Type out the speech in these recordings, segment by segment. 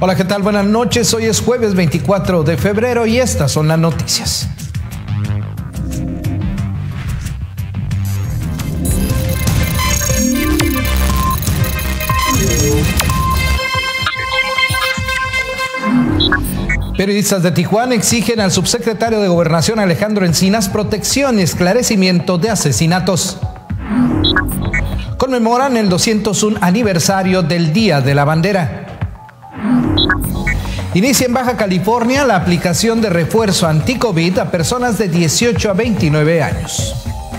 Hola, ¿qué tal? Buenas noches. Hoy es jueves 24 de febrero y estas son las noticias. Periodistas de Tijuana exigen al subsecretario de Gobernación Alejandro Encinas protección y esclarecimiento de asesinatos. Conmemoran el 201 aniversario del Día de la Bandera. Inicia en Baja California la aplicación de refuerzo anti-COVID a personas de 18 a 29 años.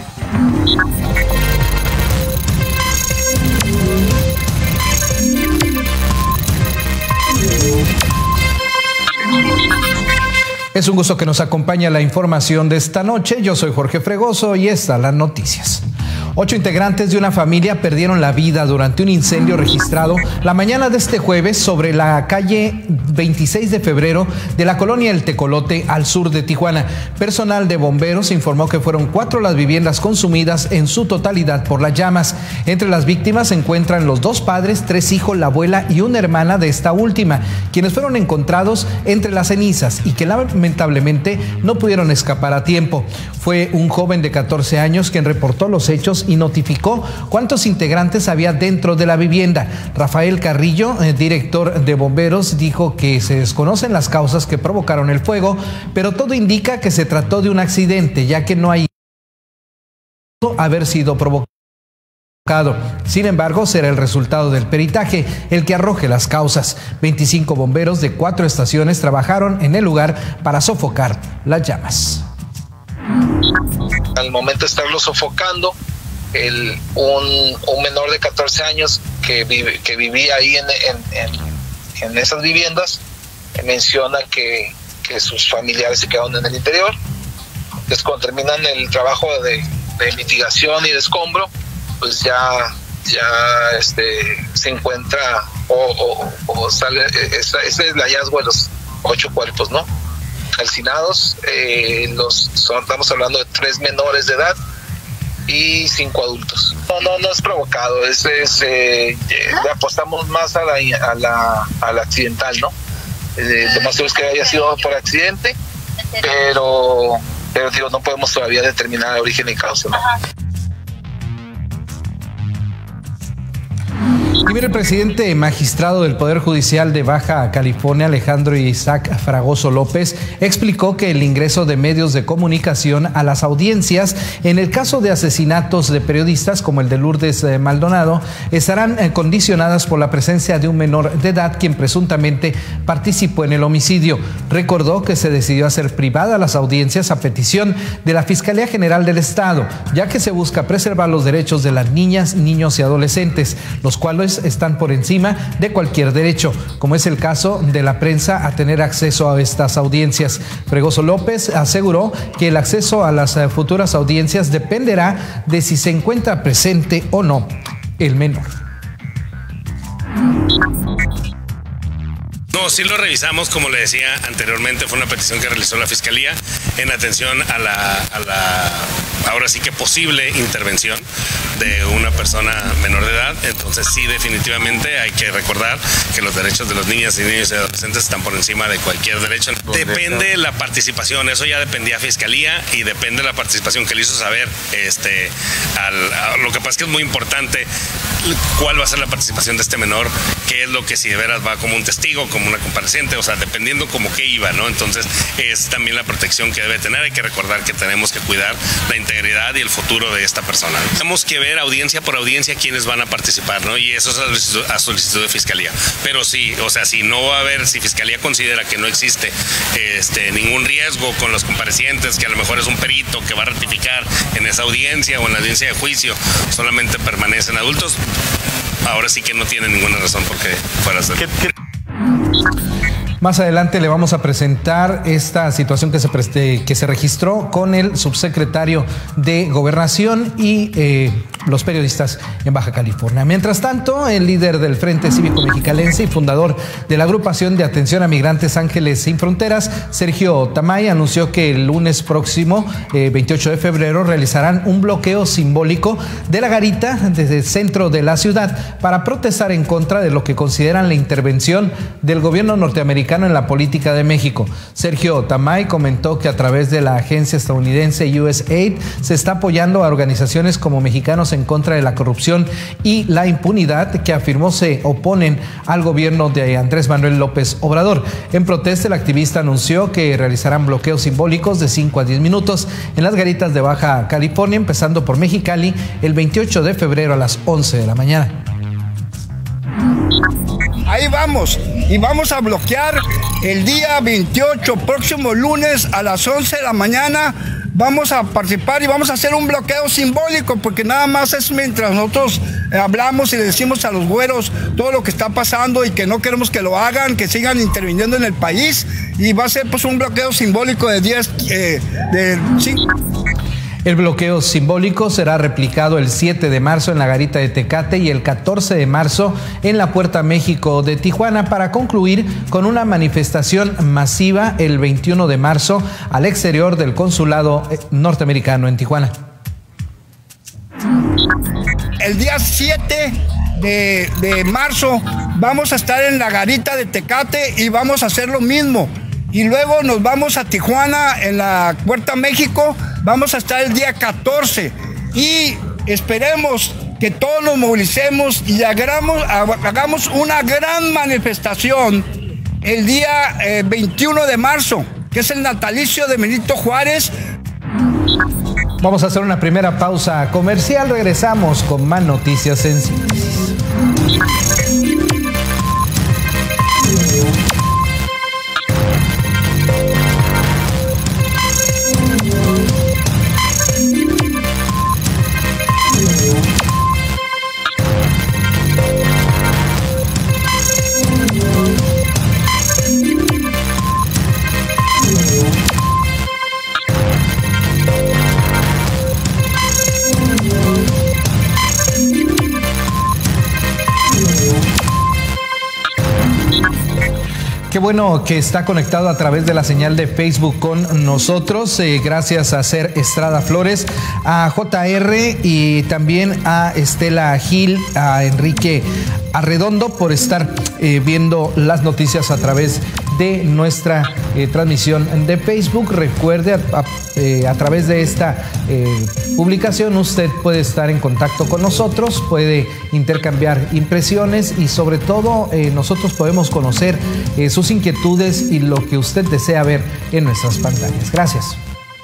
Es un gusto que nos acompañe la información de esta noche. Yo soy Jorge Fregoso y estas las noticias. 8 integrantes de una familia perdieron la vida durante un incendio registrado la mañana de este jueves sobre la calle 26 de febrero de la colonia El Tecolote, al sur de Tijuana. Personal de bomberos informó que fueron 4 las viviendas consumidas en su totalidad por las llamas. Entre las víctimas se encuentran los 2 padres, 3 hijos, la abuela y una hermana de esta última, quienes fueron encontrados entre las cenizas y que lamentablemente no pudieron escapar a tiempo. Fue un joven de 14 años quien reportó los hechos y notificó cuántos integrantes había dentro de la vivienda. Rafael Carrillo, director de bomberos, dijo que se desconocen las causas que provocaron el fuego, pero todo indica que se trató de un accidente, ya que no hay haber sido provocado. Sin embargo, será el resultado del peritaje el que arroje las causas. 25 bomberos de 4 estaciones trabajaron en el lugar para sofocar las llamas. Al momento de estarlo sofocando, un menor de 14 años que vivía ahí en esas viviendas menciona que sus familiares se quedaron en el interior. Entonces, cuando terminan el trabajo de mitigación y de escombro, pues ya se encuentra o sale, ese es el hallazgo de los 8 cuerpos, ¿no? Calcinados. Estamos hablando de 3 menores de edad y 5 adultos. No es provocado, le apostamos más a la accidental, ¿no? Lo más seguro es que haya sido por accidente, pero digo, no podemos todavía determinar origen y causa, ¿no? Y mire, el presidente magistrado del Poder Judicial de Baja California, Alejandro Isaac Fragoso López, explicó que el ingreso de medios de comunicación a las audiencias en el caso de asesinatos de periodistas como el de Lourdes Maldonado estarán condicionadas por la presencia de un menor de edad quien presuntamente participó en el homicidio. Recordó que se decidió hacer privadas las audiencias a petición de la Fiscalía General del Estado, ya que se busca preservar los derechos de las niñas, niños y adolescentes, los cuales están por encima de cualquier derecho, como es el caso de la prensa a tener acceso a estas audiencias. Fregoso López aseguró que el acceso a las futuras audiencias dependerá de si se encuentra presente o no el menor. No, sí lo revisamos, como le decía anteriormente, fue una petición que realizó la Fiscalía en atención a la ahora sí que posible intervención de una persona menor de edad. Entonces sí, definitivamente hay que recordar que los derechos de los niñas y niños y adolescentes están por encima de cualquier derecho. Depende la participación, eso ya dependía Fiscalía y depende la participación que le hizo saber lo que pasa es que es muy importante cuál va a ser la participación de este menor, qué es lo que si de veras va como un testigo, como una compareciente, o sea, dependiendo como qué iba, ¿no? Entonces es también la protección que debe tener. Hay que recordar que tenemos que cuidar la integridad y el futuro de esta persona. Tenemos que ver audiencia por audiencia quiénes van a participar, ¿no? Y eso es a solicitud de Fiscalía. Pero sí, o sea, si no va a haber, si Fiscalía considera que no existe ningún riesgo con los comparecientes, que a lo mejor es un perito que va a ratificar en esa audiencia o en la audiencia de juicio, solamente permanecen adultos, ahora sí que no tiene ninguna razón por qué fuera a ser. Más adelante le vamos a presentar esta situación que se registró con el subsecretario de Gobernación y los periodistas en Baja California. Mientras tanto, el líder del Frente Cívico Mexicalense y fundador de la agrupación de atención a migrantes Ángeles Sin Fronteras, Sergio Tamay, anunció que el lunes próximo, 28 de febrero, realizarán un bloqueo simbólico de la garita desde el centro de la ciudad para protestar en contra de lo que consideran la intervención del gobierno norteamericano en la política de México. Sergio Tamay comentó que a través de la agencia estadounidense USAID se está apoyando a organizaciones como Mexicanos en contra de la corrupción y la impunidad, que afirmó se oponen al gobierno de Andrés Manuel López Obrador. En protesta, el activista anunció que realizarán bloqueos simbólicos de 5 a 10 minutos en las garitas de Baja California, empezando por Mexicali el 28 de febrero a las 11 de la mañana. Ahí vamos, y vamos a bloquear el día 28, próximo lunes a las 11 de la mañana. Vamos a participar y vamos a hacer un bloqueo simbólico, porque nada más es mientras nosotros hablamos y le decimos a los güeros todo lo que está pasando y que no queremos que lo hagan, que sigan interviniendo en el país, y va a ser pues un bloqueo simbólico de 5. El bloqueo simbólico será replicado el 7 de marzo en la garita de Tecate y el 14 de marzo en la Puerta México de Tijuana, para concluir con una manifestación masiva el 21 de marzo al exterior del consulado norteamericano en Tijuana. El día 7 de marzo vamos a estar en la garita de Tecate y vamos a hacer lo mismo. Y luego nos vamos a Tijuana, en la Puerta México, vamos a estar el día 14. Y esperemos que todos nos movilicemos y hagamos una gran manifestación el día 21 de marzo, que es el natalicio de Benito Juárez. Vamos a hacer una primera pausa comercial, regresamos con más noticias en síntesis. Qué bueno que está conectado a través de la señal de Facebook con nosotros. Gracias a Ser Estrada Flores, a JR y también a Estela Gil, a Enrique Arredondo por estar viendo las noticias a través de nuestra transmisión de Facebook. Recuerde, a través de esta publicación usted puede estar en contacto con nosotros, puede intercambiar impresiones y sobre todo nosotros podemos conocer sus inquietudes y lo que usted desea ver en nuestras pantallas. Gracias.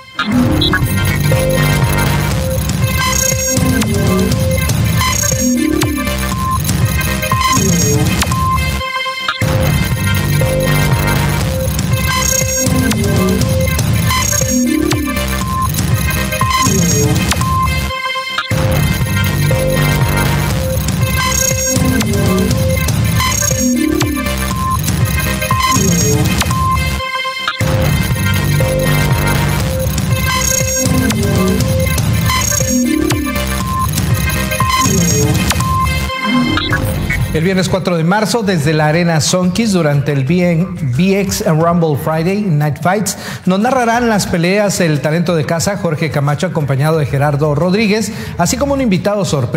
El viernes 4 de marzo, desde la Arena Sonquis, durante el BX Rumble Friday Night Fights, nos narrarán las peleas el talento de casa Jorge Camacho, acompañado de Gerardo Rodríguez, así como un invitado sorpresa.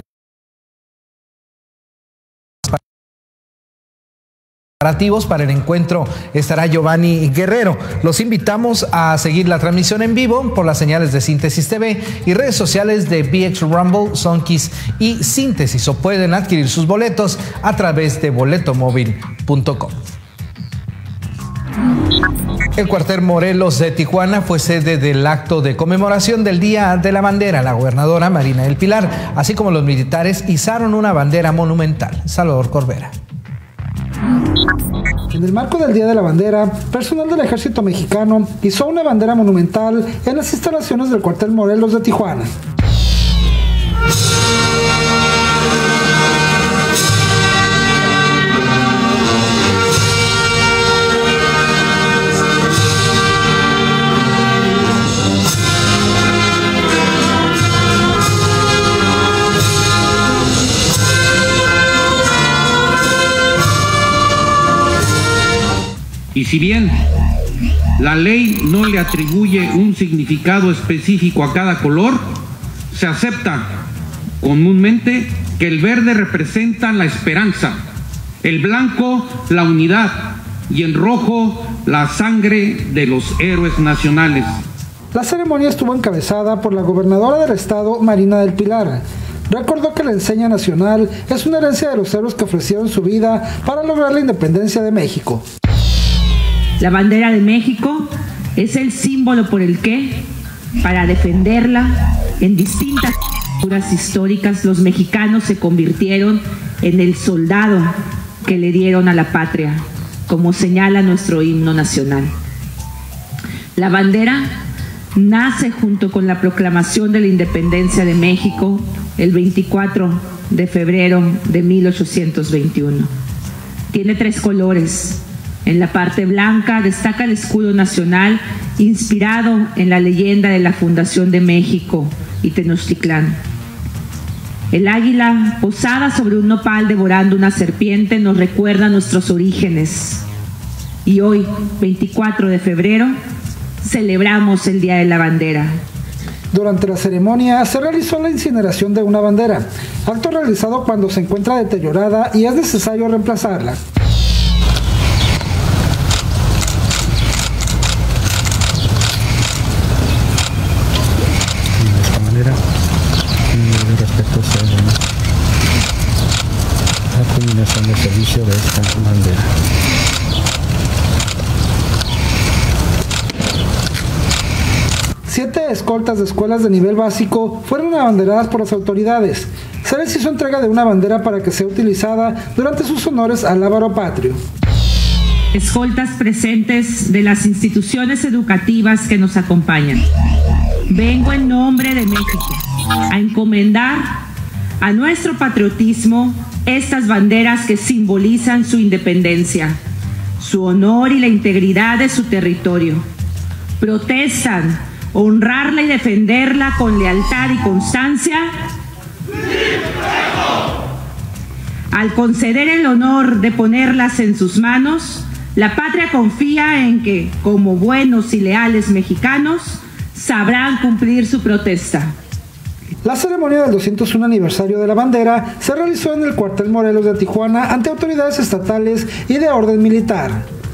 Para el encuentro estará Giovanni Guerrero. Los invitamos a seguir la transmisión en vivo por las señales de Síntesis TV y redes sociales de BX Rumble, Sonquis y Síntesis, o pueden adquirir sus boletos a través de boletomóvil.com. El cuartel Morelos de Tijuana fue sede del acto de conmemoración del Día de la Bandera. La gobernadora Marina del Pilar, así como los militares, izaron una bandera monumental. Salvador Corbera. En el marco del Día de la Bandera, personal del Ejército Mexicano izó una bandera monumental en las instalaciones del cuartel Morelos de Tijuana. Y si bien la ley no le atribuye un significado específico a cada color, se acepta comúnmente que el verde representa la esperanza, el blanco la unidad y el rojo la sangre de los héroes nacionales. La ceremonia estuvo encabezada por la gobernadora del estado, Marina del Pilar. Recordó que la enseña nacional es una herencia de los héroes que ofrecieron su vida para lograr la independencia de México. La bandera de México es el símbolo por el que, para defenderla, en distintas culturas históricas, los mexicanos se convirtieron en el soldado que le dieron a la patria, como señala nuestro himno nacional. La bandera nace junto con la proclamación de la independencia de México el 24 de febrero de 1821. Tiene 3 colores. En la parte blanca destaca el escudo nacional inspirado en la leyenda de la fundación de México y Tenochtitlán. El águila posada sobre un nopal devorando una serpiente nos recuerda nuestros orígenes. Y hoy, 24 de febrero, celebramos el Día de la Bandera. Durante la ceremonia se realizó la incineración de una bandera, acto realizado cuando se encuentra deteriorada y es necesario reemplazarla. De esta manera, respecto a la culminación del servicio de esta bandera. Siete escoltas de escuelas de nivel básico fueron abanderadas por las autoridades. Se les hizo entrega de una bandera para que sea utilizada durante sus honores al lábaro patrio. Escoltas presentes de las instituciones educativas que nos acompañan. Vengo en nombre de México a encomendar a nuestro patriotismo estas banderas que simbolizan su independencia, su honor y la integridad de su territorio. Protestan honrarla y defenderla con lealtad y constancia. Al conceder el honor de ponerlas en sus manos, la patria confía en que, como buenos y leales mexicanos, sabrán cumplir su protesta. La ceremonia del 201 aniversario de la bandera se realizó en el cuartel Morelos de Tijuana ante autoridades estatales y de orden militar.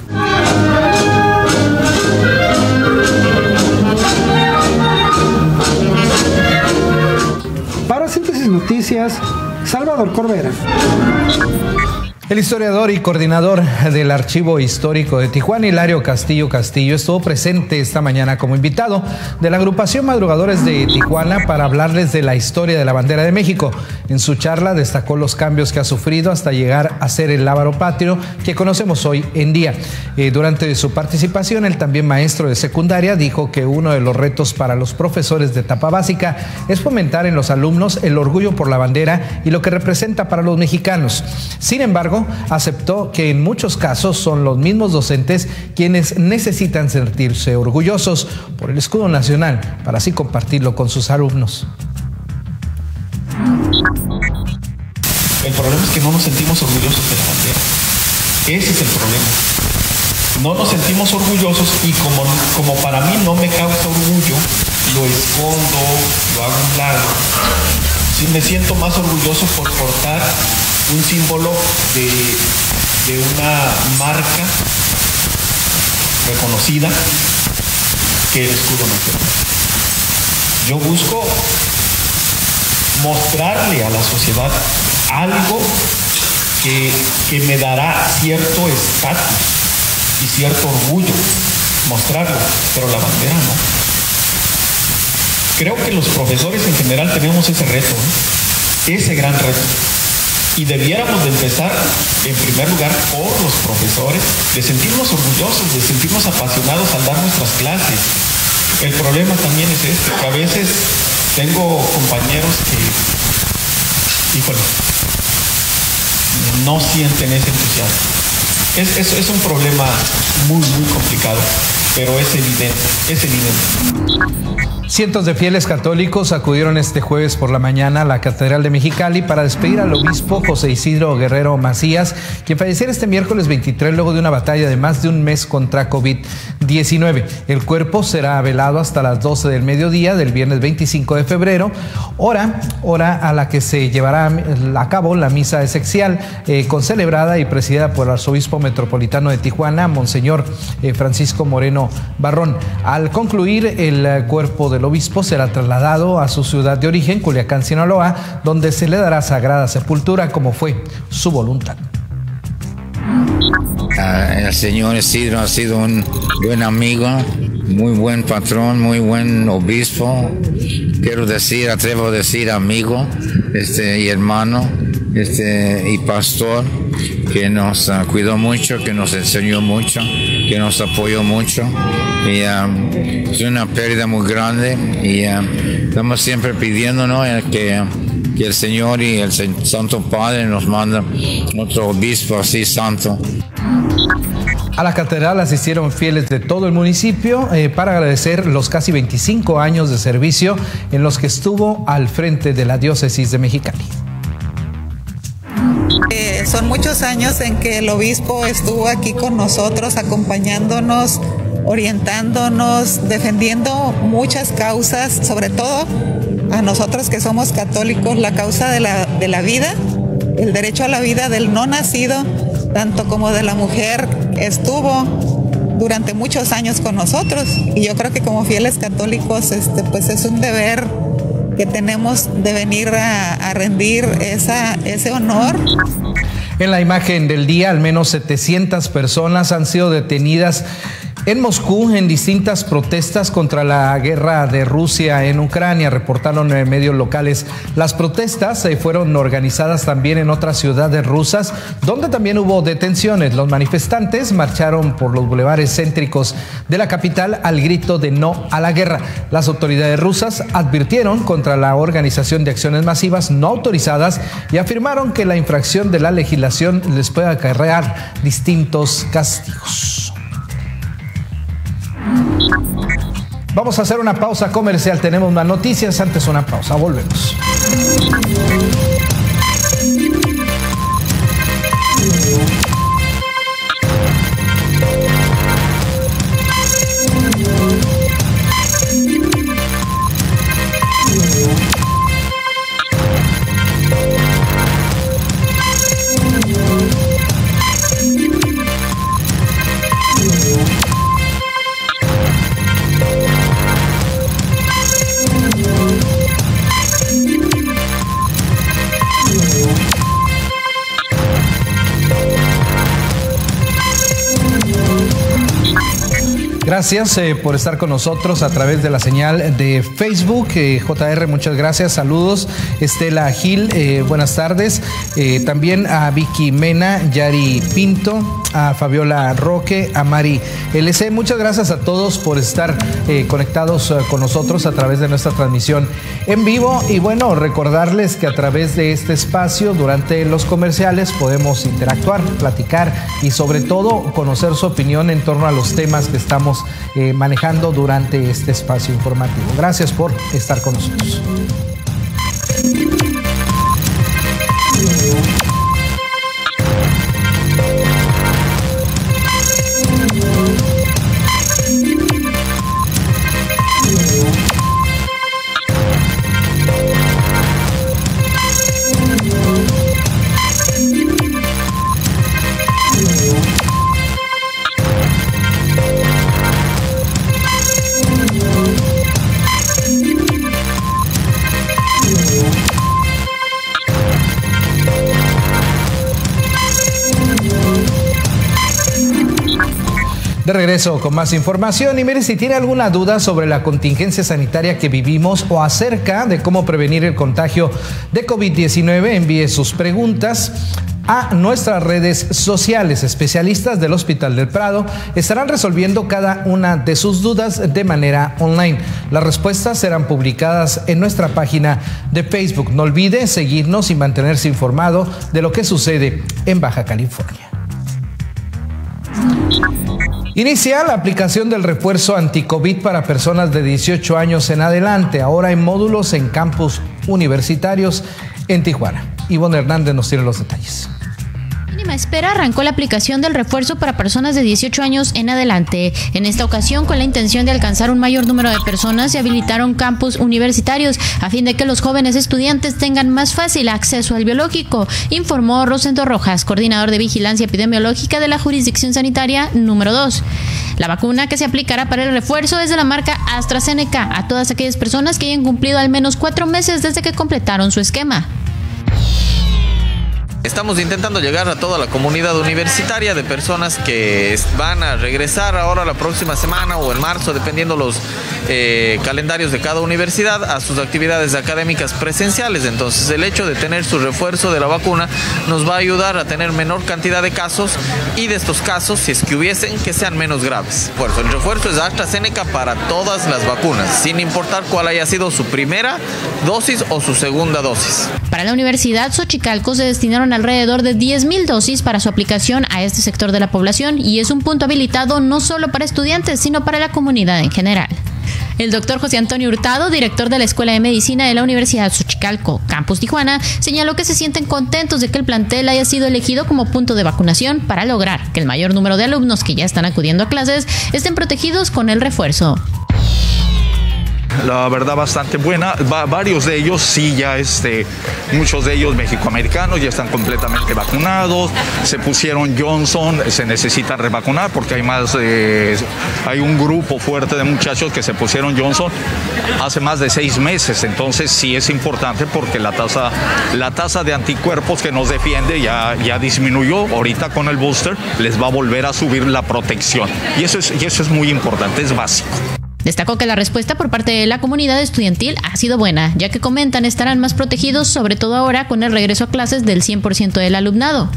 Para Síntesis Noticias, Salvador Corbera. El historiador y coordinador del Archivo Histórico de Tijuana, Hilario Castillo Castillo, estuvo presente esta mañana como invitado de la agrupación Madrugadores de Tijuana para hablarles de la historia de la bandera de México. En su charla destacó los cambios que ha sufrido hasta llegar a ser el lábaro patrio que conocemos hoy en día. Durante su participación, el también maestro de secundaria dijo que uno de los retos para los profesores de etapa básica es fomentar en los alumnos el orgullo por la bandera y lo que representa para los mexicanos. Sin embargo, aceptó que en muchos casos son los mismos docentes quienes necesitan sentirse orgullosos por el escudo nacional para así compartirlo con sus alumnos. El problema es que no nos sentimos orgullosos de la bandera. Ese es el problema. No nos sentimos orgullosos y como para mí no me causa orgullo, lo escondo, lo hago a un lado. Sí, me siento más orgulloso por portar un símbolo de una marca reconocida que el escudo nacional. Yo busco mostrarle a la sociedad algo que me dará cierto estatus y cierto orgullo, mostrarlo, pero la bandera no. Creo que los profesores en general tenemos ese reto, ese gran reto. Y debiéramos de empezar, en primer lugar, por los profesores, de sentirnos orgullosos, de sentirnos apasionados al dar nuestras clases. El problema también es este, que a veces tengo compañeros que, híjole, no sienten ese entusiasmo. Es un problema muy, muy complicado, pero es evidente, es evidente. Cientos de fieles católicos acudieron este jueves por la mañana a la Catedral de Mexicali para despedir al obispo José Isidro Guerrero Macías, quien falleciera este miércoles 23 luego de una batalla de más de un mes contra COVID-19. El cuerpo será velado hasta las 12 del mediodía del viernes 25 de febrero, hora a la que se llevará a cabo la misa exequial, concelebrada y presidida por el arzobispo metropolitano de Tijuana, Monseñor Francisco Moreno Barrón. Al concluir, el cuerpo del obispo será trasladado a su ciudad de origen, Culiacán, Sinaloa, donde se le dará sagrada sepultura como fue su voluntad. El señor Isidro ha sido un buen amigo, muy buen patrón, muy buen obispo. Quiero decir, atrevo a decir amigo, y hermano, y pastor, que nos cuidó mucho, que nos enseñó mucho, que nos apoyó mucho. Y es una pérdida muy grande y estamos siempre pidiéndonos que el Señor y el Santo Padre nos manda otro obispo así santo. A la catedral asistieron fieles de todo el municipio para agradecer los casi 25 años de servicio en los que estuvo al frente de la diócesis de Mexicali. Son muchos años en que el obispo estuvo aquí con nosotros, acompañándonos, orientándonos, defendiendo muchas causas, sobre todo a nosotros que somos católicos, la causa de la vida, el derecho a la vida del no nacido, tanto como de la mujer. Estuvo durante muchos años con nosotros y yo creo que como fieles católicos pues es un deber que tenemos de venir a rendir ese honor. En la imagen del día, al menos 700 personas han sido detenidas en Moscú en distintas protestas contra la guerra de Rusia en Ucrania, reportaron en medios locales. Las protestas fueron organizadas también en otras ciudades rusas, donde también hubo detenciones. Los manifestantes marcharon por los bulevares céntricos de la capital al grito de no a la guerra. Las autoridades rusas advirtieron contra la organización de acciones masivas no autorizadas y afirmaron que la infracción de la legislación les puede acarrear distintos castigos. Vamos a hacer una pausa comercial, tenemos más noticias, antes una pausa, volvemos. Gracias por estar con nosotros a través de la señal de Facebook. JR, muchas gracias, saludos. Estela Gil, buenas tardes. También a Vicky Mena, Yari Pinto, a Fabiola Roque, a Mari LC. Muchas gracias a todos por estar conectados con nosotros a través de nuestra transmisión en vivo. Y bueno, recordarles que a través de este espacio, durante los comerciales, podemos interactuar, platicar y sobre todo conocer su opinión en torno a los temas que estamos manejando durante este espacio informativo. Gracias por estar con nosotros. De regreso con más información y mire, si tiene alguna duda sobre la contingencia sanitaria que vivimos o acerca de cómo prevenir el contagio de COVID-19, envíe sus preguntas a nuestras redes sociales. Especialistas del Hospital del Prado estarán resolviendo cada una de sus dudas de manera online. Las respuestas serán publicadas en nuestra página de Facebook. No olvide seguirnos y mantenerse informado de lo que sucede en Baja California. Inicia la aplicación del refuerzo anti-COVID para personas de 18 años en adelante. Ahora hay módulos en campus universitarios en Tijuana. Ivonne Hernández nos tiene los detalles. Mínima Espera arrancó la aplicación del refuerzo para personas de 18 años en adelante. En esta ocasión, con la intención de alcanzar un mayor número de personas, se habilitaron campus universitarios a fin de que los jóvenes estudiantes tengan más fácil acceso al biológico, informó Rosendo Rojas, coordinador de Vigilancia Epidemiológica de la Jurisdicción Sanitaria número 2. La vacuna que se aplicará para el refuerzo es de la marca AstraZeneca a todas aquellas personas que hayan cumplido al menos 4 meses desde que completaron su esquema. Estamos intentando llegar a toda la comunidad universitaria de personas que van a regresar ahora la próxima semana o en marzo, dependiendo los calendarios de cada universidad, a sus actividades académicas presenciales. Entonces, el hecho de tener su refuerzo de la vacuna nos va a ayudar a tener menor cantidad de casos y de estos casos, si es que hubiesen, que sean menos graves. El refuerzo es AstraZeneca para todas las vacunas, sin importar cuál haya sido su primera dosis o su segunda dosis. Para la Universidad Xochicalco se destinaron alrededor de 10,000 dosis para su aplicación a este sector de la población y es un punto habilitado no solo para estudiantes, sino para la comunidad en general. El doctor José Antonio Hurtado, director de la Escuela de Medicina de la Universidad Xochicalco, Campus Tijuana, señaló que se sienten contentos de que el plantel haya sido elegido como punto de vacunación para lograr que el mayor número de alumnos que ya están acudiendo a clases estén protegidos con el refuerzo. La verdad bastante buena, varios de ellos sí ya muchos de ellos mexicoamericanos ya están completamente vacunados, se pusieron Johnson, se necesita revacunar porque hay un grupo fuerte de muchachos que se pusieron Johnson hace más de 6 meses, entonces sí es importante porque la tasa de anticuerpos que nos defiende ya disminuyó, ahorita con el booster les va a volver a subir la protección y eso es muy importante, es básico. Destacó que la respuesta por parte de la comunidad estudiantil ha sido buena, ya que comentan estarán más protegidos, sobre todo ahora con el regreso a clases del 100% del alumnado.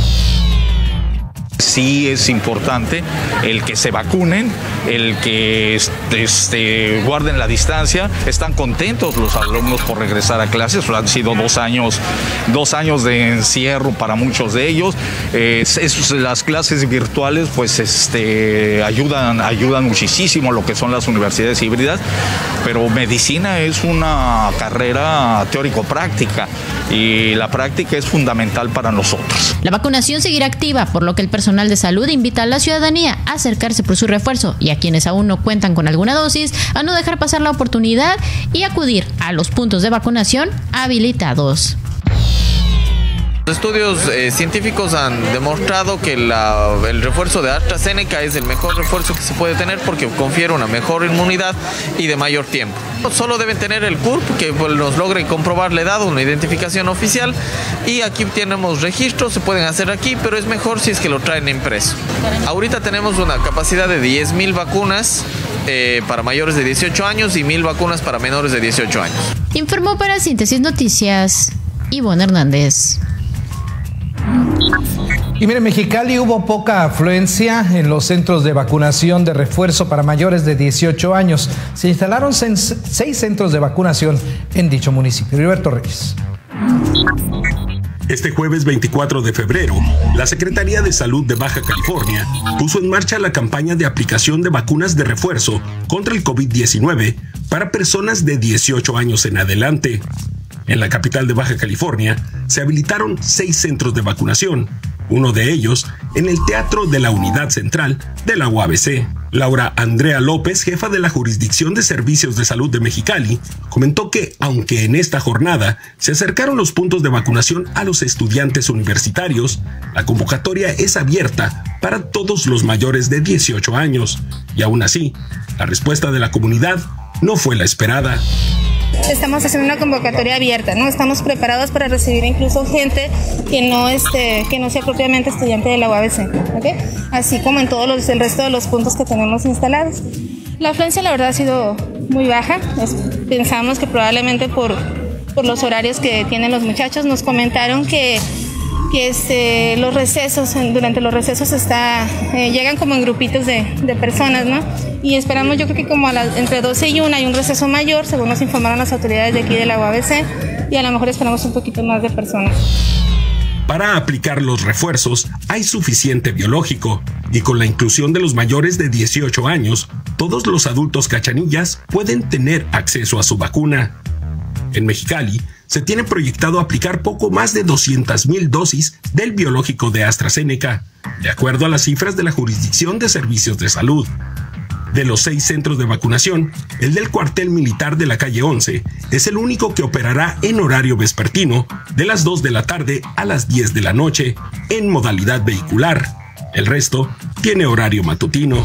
Sí es importante el que se vacunen, el que guarden la distancia. Están contentos los alumnos por regresar a clases. Han sido 2 años de encierro para muchos de ellos. Las clases virtuales pues ayudan muchísimo lo que son las universidades híbridas, pero medicina es una carrera teórico-práctica y la práctica es fundamental para nosotros. La vacunación seguirá activa, por lo que el personal de salud invita a la ciudadanía a acercarse por su refuerzo y a quienes aún no cuentan con alguna dosis a no dejar pasar la oportunidad y acudir a los puntos de vacunación habilitados. Los estudios científicos han demostrado que el refuerzo de AstraZeneca es el mejor refuerzo que se puede tener porque confiere una mejor inmunidad y de mayor tiempo. Solo deben tener el CURP que nos logre comprobar la edad, una identificación oficial, y aquí tenemos registros, se pueden hacer aquí, pero es mejor si es que lo traen impreso. Ahorita tenemos una capacidad de 10,000 vacunas para mayores de 18 años y 1,000 vacunas para menores de 18 años. Informó para Síntesis Noticias, Ivonne Hernández. Y mire, en Mexicali hubo poca afluencia en los centros de vacunación de refuerzo para mayores de 18 años. Se instalaron 6 centros de vacunación en dicho municipio. Heriberto Reyes. Este jueves 24 de febrero, la Secretaría de Salud de Baja California puso en marcha la campaña de aplicación de vacunas de refuerzo contra el COVID-19 para personas de 18 años en adelante. En la capital de Baja California se habilitaron 6 centros de vacunación, uno de ellos en el Teatro de la Unidad Central de la UABC. Laura Andrea López, jefa de la Jurisdicción de Servicios de Salud de Mexicali, comentó que, aunque en esta jornada se acercaron los puntos de vacunación a los estudiantes universitarios, la convocatoria es abierta para todos los mayores de 18 años, y aún así, la respuesta de la comunidad no fue la esperada. Estamos haciendo una convocatoria abierta, ¿no? Estamos preparados para recibir incluso gente que no sea propiamente estudiante de la UABC, ¿okay? Así como en todos el resto de los puntos que tenemos instalados. La afluencia, la verdad, ha sido muy baja. Pensamos que probablemente por los horarios que tienen los muchachos. Nos comentaron que los recesos, durante los recesos llegan como en grupitos de personas, ¿no? Y esperamos, yo creo que como entre 12 y 1 hay un receso mayor, según nos informaron las autoridades de aquí de la UABC, y a lo mejor esperamos un poquito más de personas. Para aplicar los refuerzos hay suficiente biológico y con la inclusión de los mayores de 18 años, todos los adultos cachanillas pueden tener acceso a su vacuna. En Mexicali se tiene proyectado aplicar poco más de 200,000 dosis del biológico de AstraZeneca, de acuerdo a las cifras de la Jurisdicción de Servicios de Salud. De los 6 centros de vacunación, el del cuartel militar de la calle 11 es el único que operará en horario vespertino de las 2 de la tarde a las 10 de la noche en modalidad vehicular. El resto tiene horario matutino.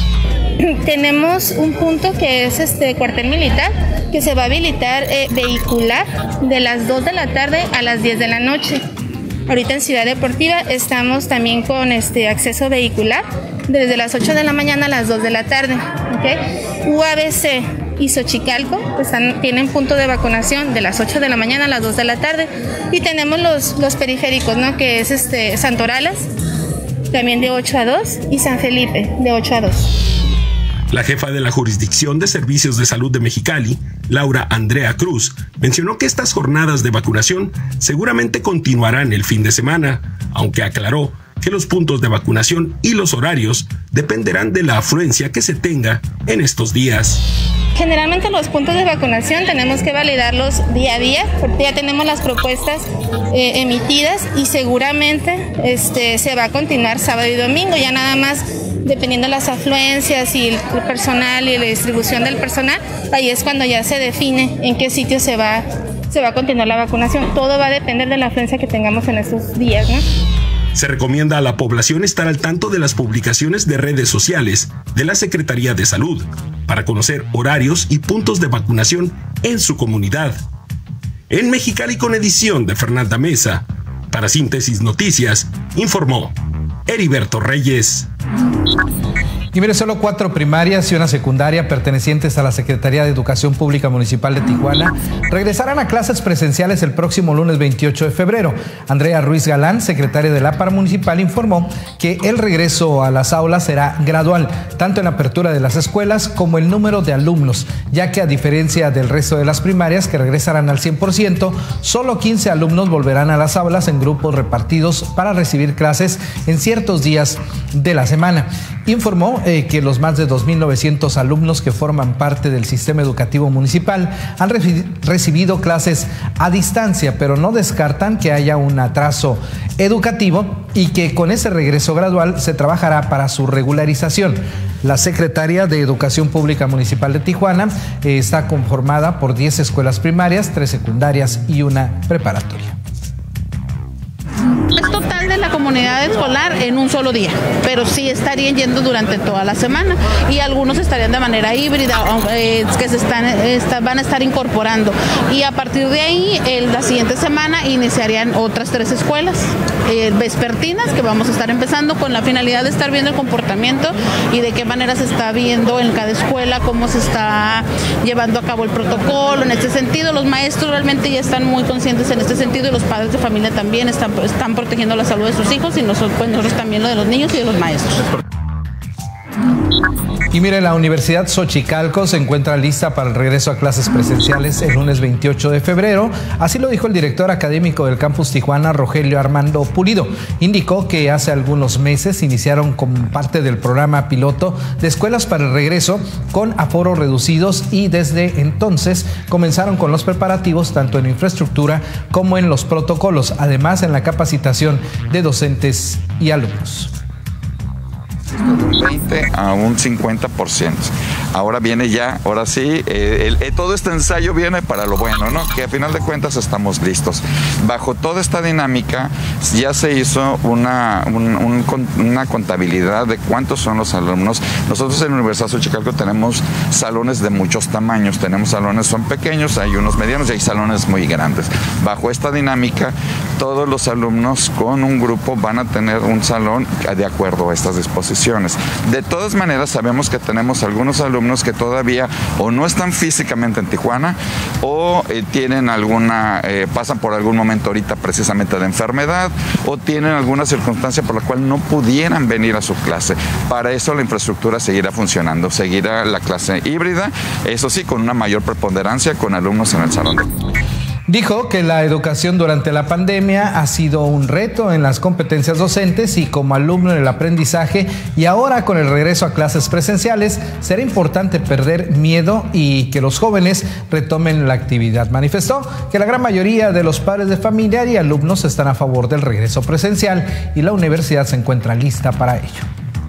Tenemos un punto que es cuartel militar que se va a habilitar vehicular de las 2 de la tarde a las 10 de la noche. Ahorita en Ciudad Deportiva estamos también con acceso vehicular desde las 8 de la mañana a las 2 de la tarde. ¿Okay? UABC y Xochicalco tienen punto de vacunación de las 8 de la mañana a las 2 de la tarde. Y tenemos los periféricos, ¿no? Que es Santorales, también de 8 a 2, y San Felipe, de 8 a 2. La jefa de la Jurisdicción de Servicios de Salud de Mexicali, Laura Andrea Cruz, mencionó que estas jornadas de vacunación seguramente continuarán el fin de semana, aunque aclaró que los puntos de vacunación y los horarios dependerán de la afluencia que se tenga en estos días. Generalmente los puntos de vacunación tenemos que validarlos día a día, porque ya tenemos las propuestas emitidas y seguramente se va a continuar sábado y domingo, ya nada más dependiendo de las afluencias y el personal y la distribución del personal, ahí es cuando ya se define en qué sitio se va a continuar la vacunación. Todo va a depender de la afluencia que tengamos en estos días, ¿no? Se recomienda a la población estar al tanto de las publicaciones de redes sociales de la Secretaría de Salud para conocer horarios y puntos de vacunación en su comunidad. En Mexicali, con edición de Fernanda Mesa, para Síntesis Noticias, informó Heriberto Reyes. Y mire, solo 4 primarias y una secundaria pertenecientes a la Secretaría de Educación Pública Municipal de Tijuana regresarán a clases presenciales el próximo lunes 28 de febrero. Andrea Ruiz Galán, secretaria de la Par Municipal, informó que el regreso a las aulas será gradual, tanto en la apertura de las escuelas como el número de alumnos, ya que a diferencia del resto de las primarias que regresarán al 100%, solo 15 alumnos volverán a las aulas en grupos repartidos para recibir clases en ciertos días de la semana. Informó que los más de 2.900 alumnos que forman parte del sistema educativo municipal han recibido clases a distancia, pero no descartan que haya un atraso educativo y que con ese regreso gradual se trabajará para su regularización. La Secretaría de Educación Pública Municipal de Tijuana está conformada por 10 escuelas primarias, 3 secundarias y una preparatoria. Es total de la comunidad escolar en un solo día, pero sí estarían yendo durante toda la semana y algunos estarían de manera híbrida, que van a estar incorporando, y a partir de ahí la siguiente semana iniciarían otras 3 escuelas vespertinas que vamos a estar empezando con la finalidad de estar viendo el comportamiento y de qué manera se está viendo en cada escuela, cómo se está llevando a cabo el protocolo. En este sentido, los maestros realmente ya están muy conscientes en este sentido y los padres de familia también están protegiendo la salud de sus hijos y nosotros también lo de los niños y de los maestros. Y mire, la Universidad Xochicalco se encuentra lista para el regreso a clases presenciales el lunes 28 de febrero. Así lo dijo el director académico del campus Tijuana, Rogelio Armando Pulido. Indicó que hace algunos meses iniciaron como parte del programa piloto de escuelas para el regreso con aforos reducidos y desde entonces comenzaron con los preparativos tanto en infraestructura como en los protocolos, además en la capacitación de docentes y alumnos. 20 a un 50%. Ahora viene ya, ahora sí, todo este ensayo viene para lo bueno, ¿no? Que a final de cuentas estamos listos. Bajo toda esta dinámica ya se hizo una contabilidad de cuántos son los alumnos. Nosotros en la Universidad Xochicalco tenemos salones de muchos tamaños. Tenemos salones, son pequeños, hay unos medianos y hay salones muy grandes. Bajo esta dinámica, todos los alumnos con un grupo van a tener un salón de acuerdo a estas disposiciones. De todas maneras, sabemos que tenemos algunos alumnos que todavía o no están físicamente en Tijuana o tienen pasan por algún momento ahorita precisamente de enfermedad o tienen alguna circunstancia por la cual no pudieran venir a su clase. Para eso la infraestructura seguirá funcionando, seguirá la clase híbrida, eso sí, con una mayor preponderancia con alumnos en el salón. Dijo que la educación durante la pandemia ha sido un reto en las competencias docentes y como alumno en el aprendizaje, y ahora con el regreso a clases presenciales será importante perder miedo y que los jóvenes retomen la actividad. Manifestó que la gran mayoría de los padres de familia y alumnos están a favor del regreso presencial y la universidad se encuentra lista para ello.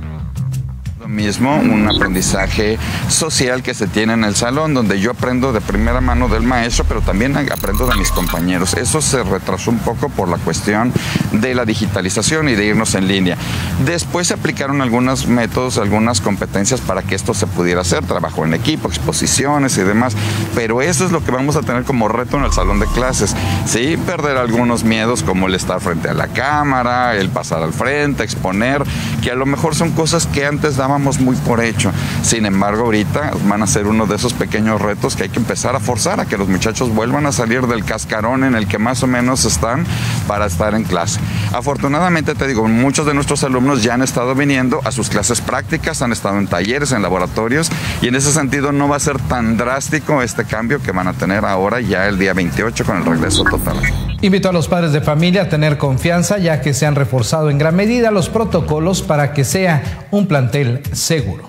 Mismo un aprendizaje social que se tiene en el salón, donde yo aprendo de primera mano del maestro, pero también aprendo de mis compañeros. Eso se retrasó un poco por la cuestión de la digitalización y de irnos en línea. Después se aplicaron algunos métodos, algunas competencias para que esto se pudiera hacer, trabajo en equipo, exposiciones y demás, pero eso es lo que vamos a tener como reto en el salón de clases, ¿sí? Perder algunos miedos como el estar frente a la cámara, el pasar al frente, exponer, que a lo mejor son cosas que antes dábamos muy por hecho. Sin embargo, ahorita van a ser uno de esos pequeños retos que hay que empezar a forzar a que los muchachos vuelvan a salir del cascarón en el que más o menos están para estar en clase. Afortunadamente, te digo, muchos de nuestros alumnos ya han estado viniendo a sus clases prácticas, han estado en talleres, en laboratorios, y en ese sentido no va a ser tan drástico este cambio que van a tener ahora ya el día 28 con el regreso total. Invito a los padres de familia a tener confianza, ya que se han reforzado en gran medida los protocolos para que sea un plantel seguro.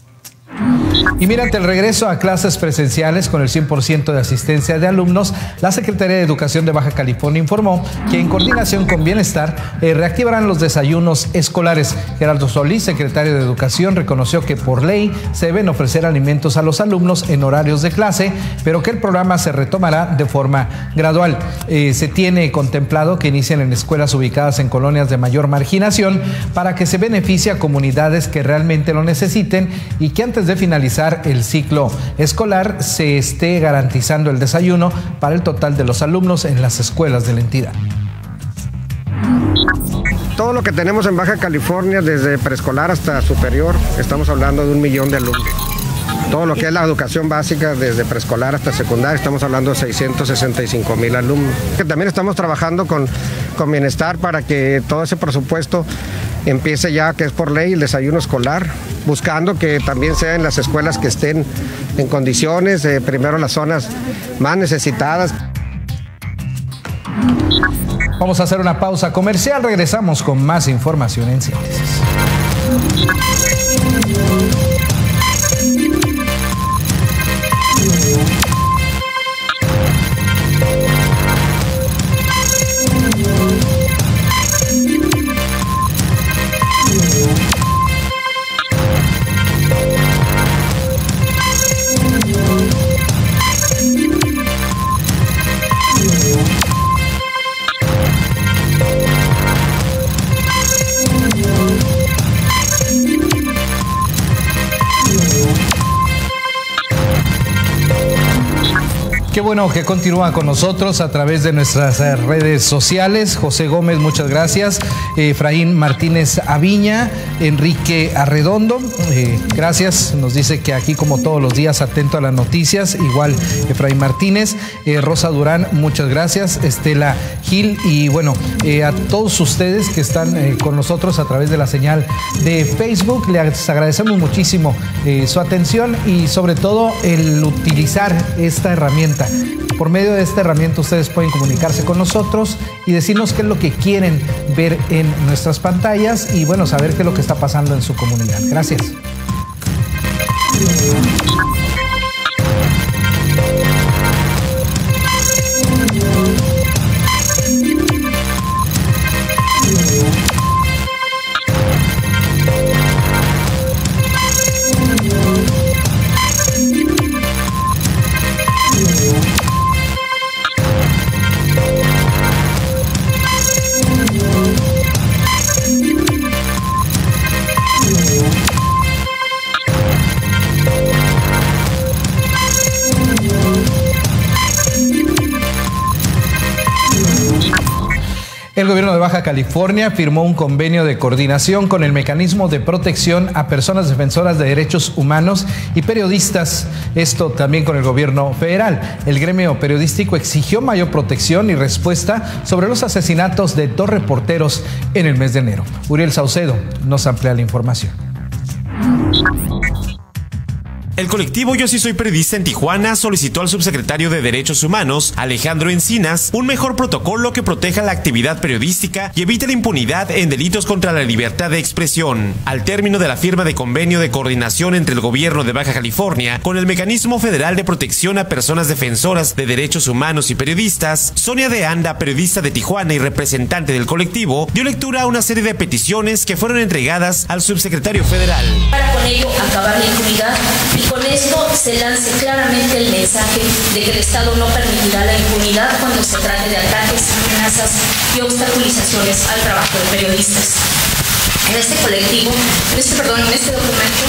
Y mediante el regreso a clases presenciales con el 100% de asistencia de alumnos, la Secretaría de Educación de Baja California informó que en coordinación con Bienestar reactivarán los desayunos escolares. Gerardo Solís, secretario de Educación, reconoció que por ley se deben ofrecer alimentos a los alumnos en horarios de clase, pero que el programa se retomará de forma gradual. Se tiene contemplado que inicien en escuelas ubicadas en colonias de mayor marginación para que se beneficie a comunidades que realmente lo necesiten y que antes de finalizar el ciclo escolar se esté garantizando el desayuno para el total de los alumnos en las escuelas de la entidad. Todo lo que tenemos en Baja California, desde preescolar hasta superior, estamos hablando de 1 millón de alumnos. Todo lo que es la educación básica, desde preescolar hasta secundaria, estamos hablando de 665,000 alumnos. También estamos trabajando con Bienestar para que todo ese presupuesto empiece ya, que es por ley, el desayuno escolar, buscando que también sea en las escuelas que estén en condiciones, primero las zonas más necesitadas. Vamos a hacer una pausa comercial, regresamos con más información en síntesis. Qué bueno que continúa con nosotros a través de nuestras redes sociales. José Gómez, muchas gracias. Efraín Martínez Aviña, Enrique Arredondo, gracias. Nos dice que aquí como todos los días atento a las noticias. Igual Efraín Martínez. Rosa Durán, muchas gracias. Estela Gil y bueno, a todos ustedes que están con nosotros a través de la señal de Facebook. Les agradecemos muchísimo su atención y sobre todo el utilizar esta herramienta. Por medio de esta herramienta ustedes pueden comunicarse con nosotros y decirnos qué es lo que quieren ver en nuestras pantallas y bueno, saber qué es lo que está pasando en su comunidad. Gracias. El gobierno de Baja California firmó un convenio de coordinación con el Mecanismo de Protección a Personas Defensoras de Derechos Humanos y Periodistas, esto también con el gobierno federal. El gremio periodístico exigió mayor protección y respuesta sobre los asesinatos de 2 reporteros en el mes de enero. Uriel Saucedo nos amplía la información. El colectivo Yo Sí Soy Periodista en Tijuana solicitó al subsecretario de Derechos Humanos, Alejandro Encinas, un mejor protocolo que proteja la actividad periodística y evite la impunidad en delitos contra la libertad de expresión. Al término de la firma de convenio de coordinación entre el gobierno de Baja California con el Mecanismo Federal de Protección a Personas Defensoras de Derechos Humanos y Periodistas, Sonia de Anda, periodista de Tijuana y representante del colectivo, dio lectura a una serie de peticiones que fueron entregadas al subsecretario federal. Para con ello acabar la impunidad y con esto se lance claramente el mensaje de que el Estado no permitirá la impunidad cuando se trate de ataques, amenazas y obstaculizaciones al trabajo de periodistas. En este documento,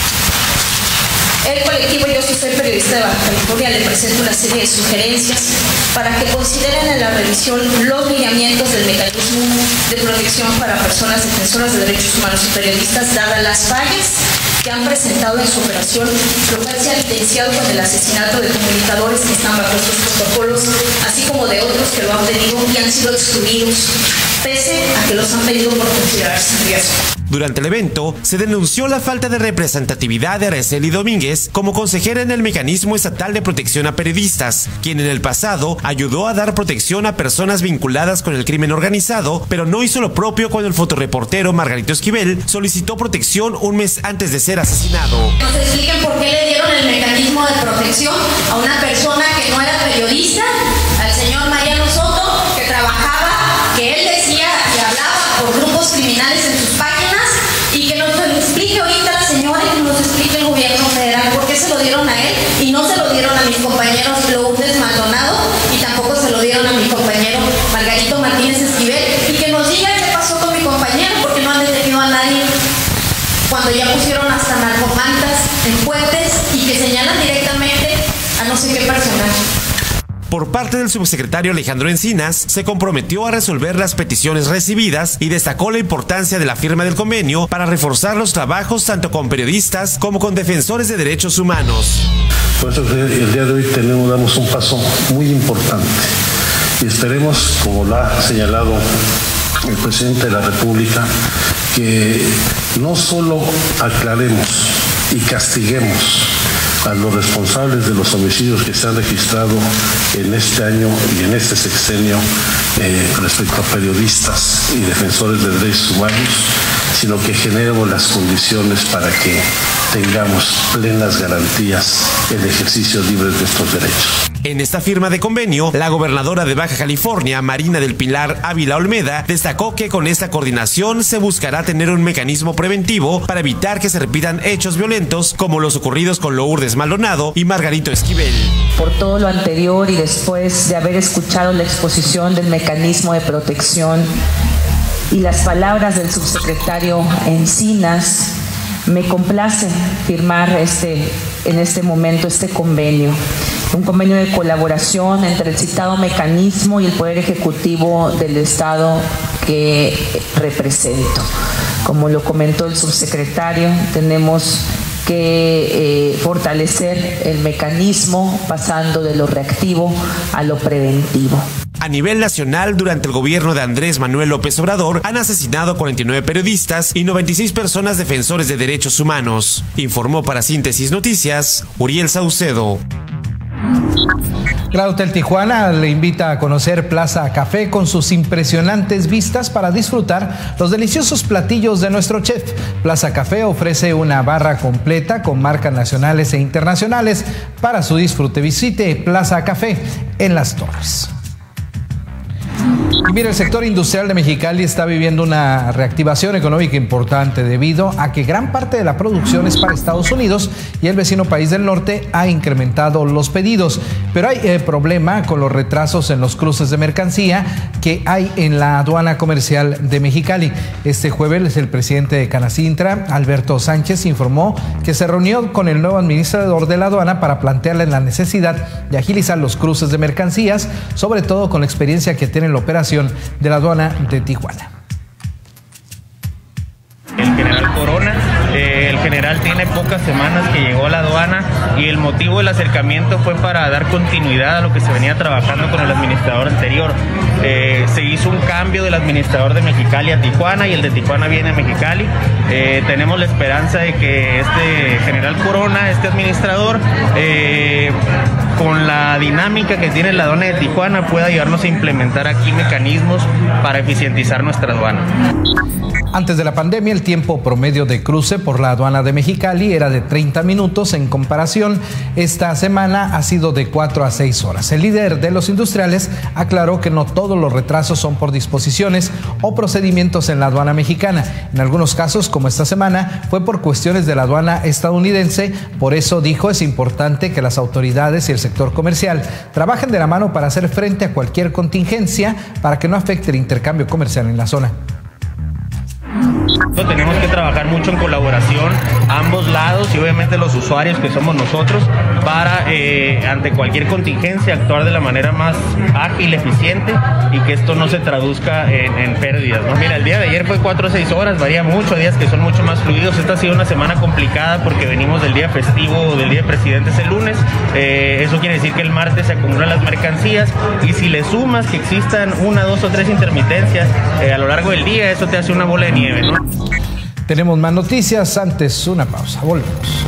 el colectivo Yo Sí Soy Periodista de Baja California le presenta una serie de sugerencias para que consideren en la revisión los lineamientos del mecanismo de protección para personas defensoras de derechos humanos y periodistas, dadas las fallas que han presentado en su operación, lo cual se ha evidenciado con el asesinato de comunicadores que están bajo estos protocolos, así como de otros que lo han pedido y han sido excluidos, pese a que los han pedido por considerarse en riesgo. Durante el evento, se denunció la falta de representatividad de Araceli Domínguez como consejera en el Mecanismo Estatal de Protección a Periodistas, quien en el pasado ayudó a dar protección a personas vinculadas con el crimen organizado, pero no hizo lo propio cuando el fotoreportero Margarito Esquivel solicitó protección un mes antes de ser asesinado. Nos expliquen por qué le dieron el mecanismo de protección a una persona que no era periodista, al señor Mariano Soto, que trabajaba, que él decía y hablaba por grupos criminales en sus páginas, y que nos explique ahorita la señora y que nos explique el gobierno federal por qué se lo dieron a él y no se lo dieron a mis compañeros Lourdes Maldonado y tampoco se lo dieron a mi compañero Margarito Martínez Esquivel, y que nos digan qué pasó con mi compañero, porque no han detenido a nadie cuando ya pusieron hasta narcomantas en puentes y que señalan directamente a no sé qué personaje. Por parte del subsecretario Alejandro Encinas, se comprometió a resolver las peticiones recibidas y destacó la importancia de la firma del convenio para reforzar los trabajos tanto con periodistas como con defensores de derechos humanos. Por eso el día de hoy damos un paso muy importante y esperemos, como lo ha señalado el presidente de la República, que no solo aclaremos y castiguemos a los responsables de los homicidios que se han registrado en este año y en este sexenio respecto a periodistas y defensores de derechos humanos, sino que generemos las condiciones para que tengamos plenas garantías en ejercicio libre de estos derechos. En esta firma de convenio, la gobernadora de Baja California, Marina del Pilar Ávila Olmeda, destacó que con esta coordinación se buscará tener un mecanismo preventivo para evitar que se repitan hechos violentos como los ocurridos con Lourdes Maldonado y Margarito Esquivel. Por todo lo anterior y después de haber escuchado la exposición del mecanismo de protección y las palabras del subsecretario Encinas, me complace firmar en este momento este convenio. Un convenio de colaboración entre el citado mecanismo y el Poder Ejecutivo del Estado que represento. Como lo comentó el subsecretario, tenemos que fortalecer el mecanismo pasando de lo reactivo a lo preventivo. A nivel nacional, durante el gobierno de Andrés Manuel López Obrador, han asesinado 49 periodistas y 96 personas defensores de derechos humanos. Informó para Síntesis Noticias, Uriel Saucedo. Gran Hotel Tijuana le invita a conocer Plaza Café con sus impresionantes vistas para disfrutar los deliciosos platillos de nuestro chef. Plaza Café ofrece una barra completa con marcas nacionales e internacionales para su disfrute. Visite Plaza Café en Las Torres. Y mira, el sector industrial de Mexicali está viviendo una reactivación económica importante debido a que gran parte de la producción es para Estados Unidos y el vecino país del norte ha incrementado los pedidos. Pero hay problema con los retrasos en los cruces de mercancía que hay en la aduana comercial de Mexicali. Este jueves el presidente de Canacintra, Alberto Sánchez, informó que se reunió con el nuevo administrador de la aduana para plantearle la necesidad de agilizar los cruces de mercancías, sobre todo con la experiencia que tiene la operación de la aduana de Tijuana. El general Corona, el general general tiene pocas semanas que llegó a la aduana y el motivo del acercamiento fue para dar continuidad a lo que se venía trabajando con el administrador anterior. Se hizo un cambio del administrador de Mexicali a Tijuana y el de Tijuana viene a Mexicali. Tenemos la esperanza de que este general Corona, este administrador, con la dinámica que tiene la aduana de Tijuana, pueda ayudarnos a implementar aquí mecanismos para eficientizar nuestra aduana. Antes de la pandemia, el tiempo promedio de cruce por la aduana de Mexicali era de 30 minutos. En comparación, esta semana ha sido de 4 a 6 horas. El líder de los industriales aclaró que no todos los retrasos son por disposiciones o procedimientos en la aduana mexicana. En algunos casos, como esta semana, fue por cuestiones de la aduana estadounidense. Por eso, dijo, es importante que las autoridades y el sector comercial trabajen de la mano para hacer frente a cualquier contingencia para que no afecte el intercambio comercial en la zona. Tenemos que trabajar mucho en colaboración ambos lados y obviamente los usuarios que somos nosotros para ante cualquier contingencia actuar de la manera más ágil, eficiente y que esto no se traduzca en pérdidas, ¿no? Mira, el día de ayer fue 4 a 6 horas, varía mucho, hay días que son mucho más fluidos. Esta ha sido una semana complicada porque venimos del día festivo, del día de presidentes el lunes. Eso quiere decir que el martes se acumulan las mercancías y si le sumas que existan 1, 2 o 3 intermitencias a lo largo del día, eso te hace una bola de nieve, ¿no? Tenemos más noticias, antes una pausa, volvemos.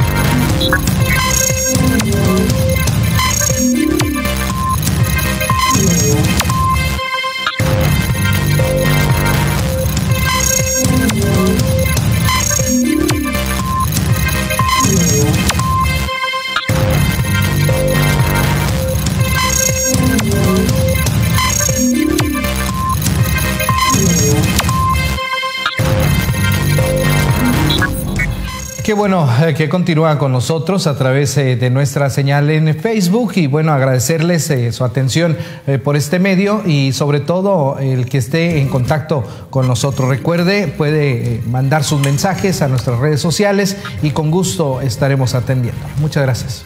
Qué bueno que continúa con nosotros a través de nuestra señal en Facebook y bueno, agradecerles su atención por este medio y sobre todo el que esté en contacto con nosotros. Recuerde, puede mandar sus mensajes a nuestras redes sociales y con gusto estaremos atendiendo. Muchas gracias.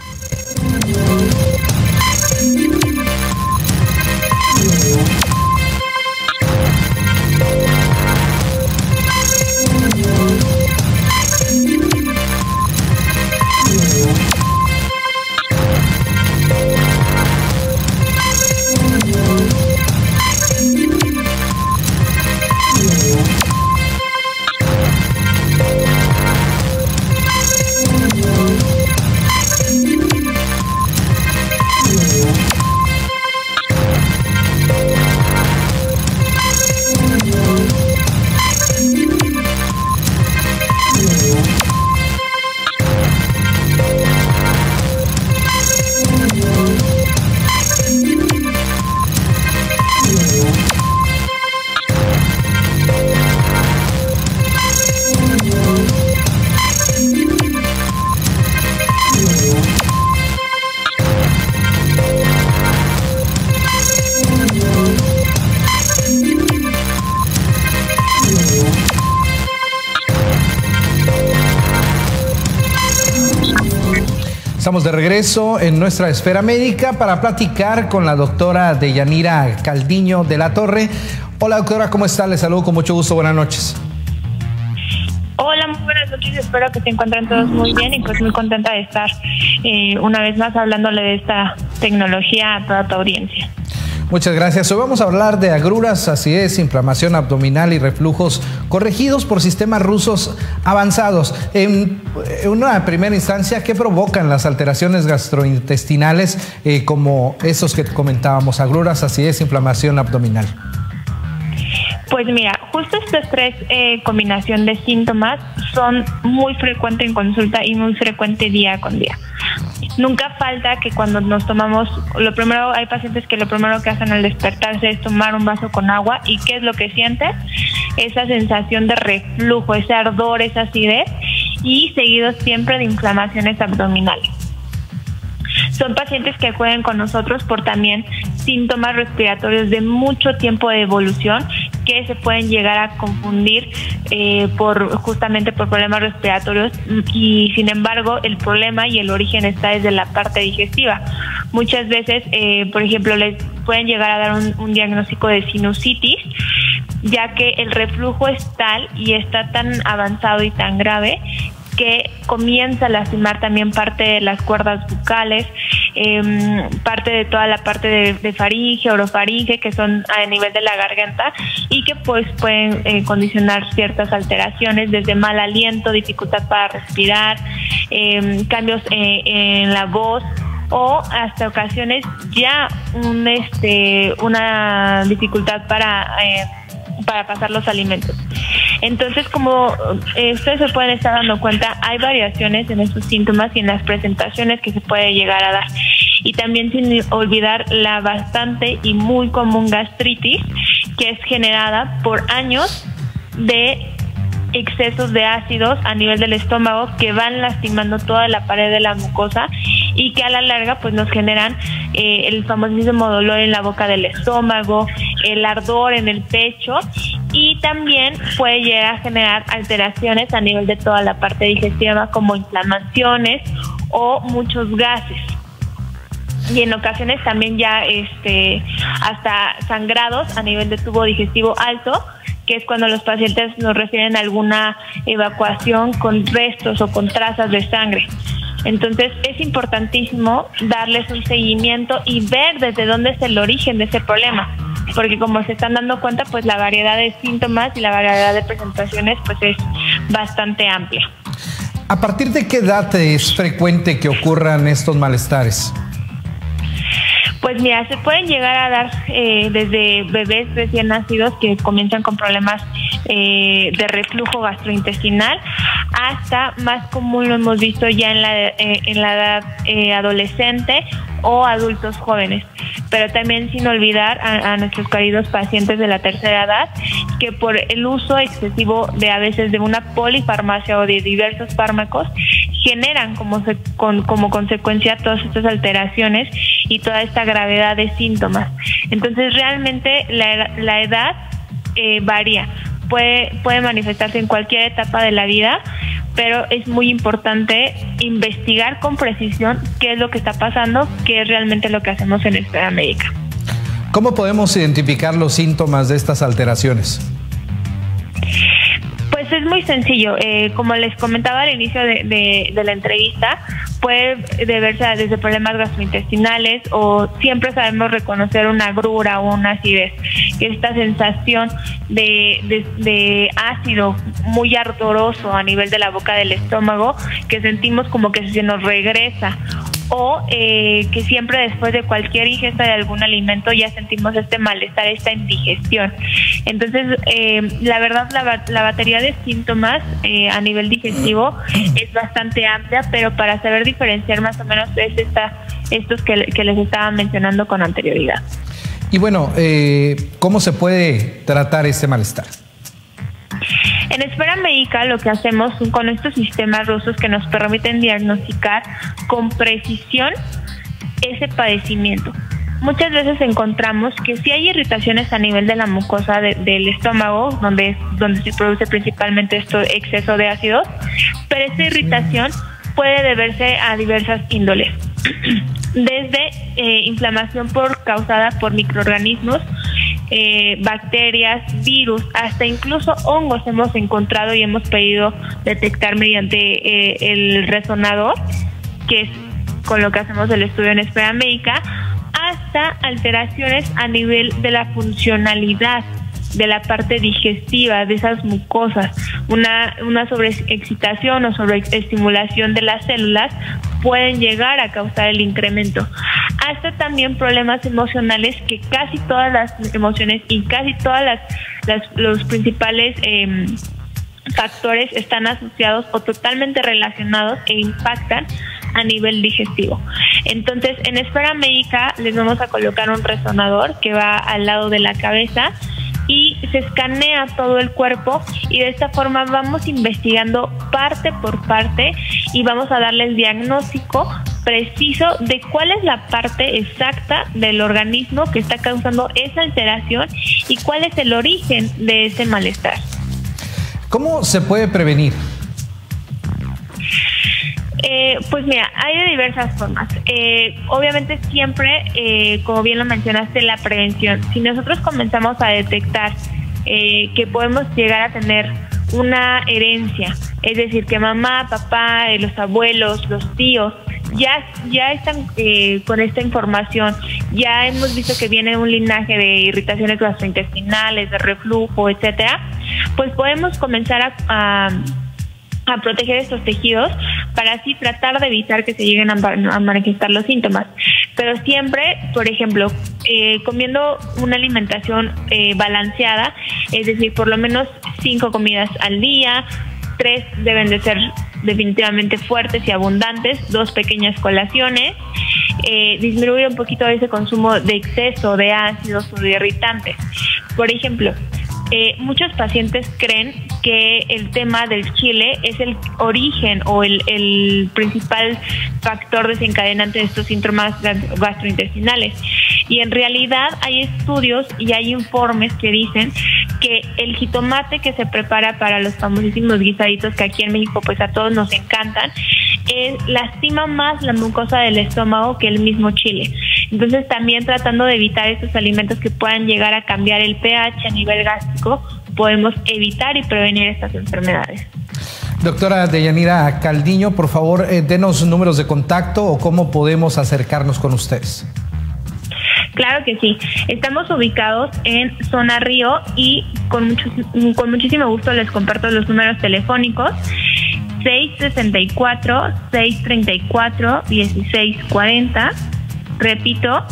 Estamos de regreso en nuestra esfera médica para platicar con la doctora Deyanira Caldiño de la Torre. Hola doctora, ¿cómo está? Le saludo con mucho gusto, buenas noches. Hola, muy buenas noches, espero que se encuentren todos muy bien y pues muy contenta de estar una vez más hablándole de esta tecnología a toda tu audiencia. Muchas gracias. Hoy vamos a hablar de agruras, acidez, inflamación abdominal y reflujos corregidos por sistemas rusos avanzados. En una primera instancia, ¿qué provocan las alteraciones gastrointestinales como esos que comentábamos, agruras, acidez, inflamación abdominal? Pues mira, justo estas tres combinación de síntomas son muy frecuentes en consulta y muy frecuente día con día. Nunca falta que cuando nos tomamos, hay pacientes que lo primero que hacen al despertarse es tomar un vaso con agua y ¿qué es lo que sienten? Esa sensación de reflujo, ese ardor, esa acidez y seguido siempre de inflamaciones abdominales. Son pacientes que acuden con nosotros por también síntomas respiratorios de mucho tiempo de evolución que se pueden llegar a confundir justamente por problemas respiratorios y sin embargo el problema y el origen está desde la parte digestiva. Muchas veces, por ejemplo, les pueden llegar a dar un diagnóstico de sinusitis, ya que el reflujo es tal y está tan avanzado y tan grave que comienza a lastimar también parte de las cuerdas bucales, parte de toda la parte de faringe, orofaringe, que son a nivel de la garganta, y que pues pueden condicionar ciertas alteraciones, desde mal aliento, dificultad para respirar, cambios en la voz, o hasta ocasiones ya una dificultad para pasar los alimentos. Entonces, como ustedes se pueden estar dando cuenta, hay variaciones en estos síntomas y en las presentaciones que se puede llegar a dar. Y también sin olvidar la bastante y muy común gastritis, que es generada por años de excesos de ácidos a nivel del estómago que van lastimando toda la pared de la mucosa y que a la larga pues nos generan el famosísimo dolor en la boca del estómago, el ardor en el pecho, y también puede llegar a generar alteraciones a nivel de toda la parte digestiva, como inflamaciones o muchos gases. Y en ocasiones también ya hasta sangrados a nivel de tubo digestivo alto, que es cuando los pacientes nos refieren a alguna evacuación con restos o con trazas de sangre. Entonces es importantísimo darles un seguimiento y ver desde dónde es el origen de ese problema, porque como se están dando cuenta, pues la variedad de síntomas y la variedad de presentaciones pues es bastante amplia. ¿A partir de qué edad es frecuente que ocurran estos malestares? Pues mira, se pueden llegar a dar desde bebés recién nacidos que comienzan con problemas de reflujo gastrointestinal, hasta más común lo hemos visto ya en la edad adolescente o adultos jóvenes. Pero también sin olvidar a nuestros queridos pacientes de la tercera edad, que por el uso excesivo de a veces de una polifarmacia o de diversos fármacos generan como consecuencia todas estas alteraciones y toda esta gravedad de síntomas. Entonces realmente la edad varía, puede manifestarse en cualquier etapa de la vida, pero es muy importante investigar con precisión qué es lo que está pasando, qué es realmente lo que hacemos en Esfera Médica. ¿Cómo podemos identificar los síntomas de estas alteraciones? Pues es muy sencillo. Como les comentaba al inicio de la entrevista, puede deberse desde problemas gastrointestinales, o siempre sabemos reconocer una agrura o una acidez, que es esta sensación de ácido muy ardoroso a nivel de la boca del estómago, que sentimos como que se nos regresa, o que siempre después de cualquier ingesta de algún alimento ya sentimos este malestar, esta indigestión. Entonces, la verdad, la batería de síntomas a nivel digestivo es bastante amplia, pero para saber diferenciar más o menos es estos que les estaba mencionando con anterioridad. Y bueno, ¿cómo se puede tratar este malestar? En Esfera Médica lo que hacemos con estos sistemas rusos que nos permiten diagnosticar con precisión ese padecimiento. Muchas veces encontramos que sí hay irritaciones a nivel de la mucosa del estómago, donde se produce principalmente este exceso de ácidos, pero esta irritación puede deberse a diversas índoles, desde inflamación causada por microorganismos, bacterias, virus, hasta incluso hongos hemos encontrado y hemos pedido detectar mediante el resonador, que es con lo que hacemos el estudio en Esfera Médica, hasta alteraciones a nivel de la funcionalidad de la parte digestiva de esas mucosas. Una sobreexcitación o sobreestimulación de las células pueden llegar a causar el incremento. Hasta también problemas emocionales, que casi todas las emociones y casi todas los principales factores están asociados o totalmente relacionados e impactan a nivel digestivo. Entonces, en Esfera Médica les vamos a colocar un resonador que va al lado de la cabeza y se escanea todo el cuerpo, y de esta forma vamos investigando parte por parte y vamos a darles diagnóstico preciso de cuál es la parte exacta del organismo que está causando esa alteración y cuál es el origen de ese malestar. ¿Cómo se puede prevenir? Pues mira, hay de diversas formas. Obviamente siempre, como bien lo mencionaste, la prevención. Si nosotros comenzamos a detectar que podemos llegar a tener una herencia Es decir, que mamá, papá, los abuelos, los tíos ya están con esta información. Ya hemos visto que viene un linaje de irritaciones gastrointestinales, de reflujo, etcétera. Pues podemos comenzar a proteger estos tejidos para así tratar de evitar que se lleguen a manifestar los síntomas. Pero siempre, por ejemplo, comiendo una alimentación balanceada, es decir, por lo menos 5 comidas al día, 3 deben de ser definitivamente fuertes y abundantes, 2 pequeñas colaciones, disminuir un poquito ese consumo de exceso de ácidos o de irritantes. Por ejemplo, muchos pacientes creen que el tema del chile es el origen o el principal factor desencadenante de estos síntomas gastrointestinales. Y en realidad hay estudios y hay informes que dicen que el jitomate que se prepara para los famosísimos guisaditos que aquí en México pues a todos nos encantan, lastima más la mucosa del estómago que el mismo chile. Entonces también tratando de evitar estos alimentos que puedan llegar a cambiar el pH a nivel gástrico, podemos evitar y prevenir estas enfermedades. Doctora Deyanira Caldiño, por favor, denos números de contacto o cómo podemos acercarnos con ustedes. Claro que sí. Estamos ubicados en Zona Río y con muchísimo gusto les comparto los números telefónicos. 664-634-1640. Repito,